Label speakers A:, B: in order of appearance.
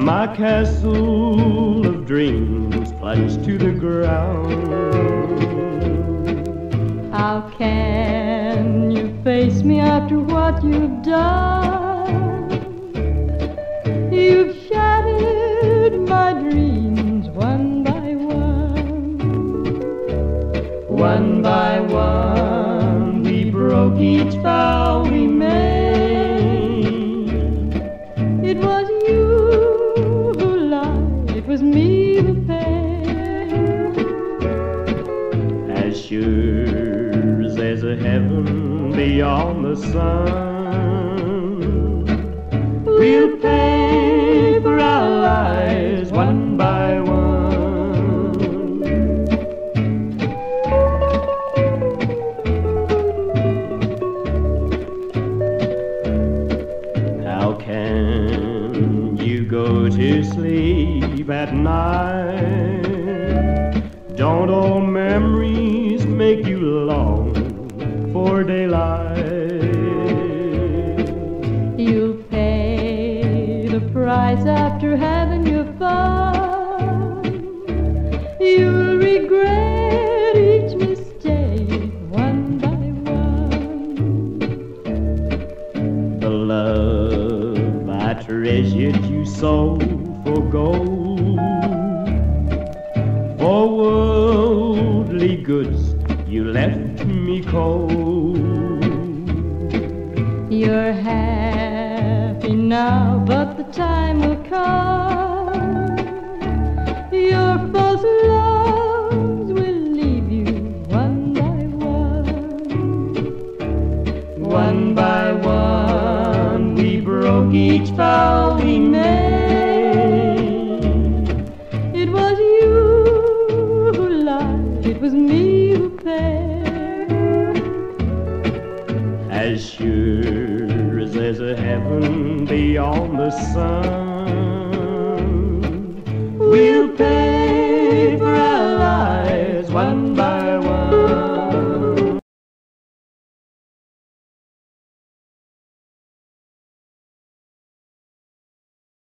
A: My castle of dreams plunged to the ground.
B: How can you face me after what you've done? You've shattered my dreams one by one.
A: One by one we broke each vow we made.
B: It was you who lied, it was me who paid.
A: As sure as there's a heaven beyond the sun, we'll pay for our lies one by one. How can you go to sleep at night? Don't old memories make you long for daylight?
B: You'll pay the price after having your fun. You'll regret each mistake one by one.
A: The love I treasured you so for gold, for worldly goods you left me cold.
B: You're happy now, but the time will come. Your false loves will leave you one by one.
A: One by one we broke each vow we made.
B: It was you who lied, it was me who paid.
A: As sure as there's a heaven beyond the sun,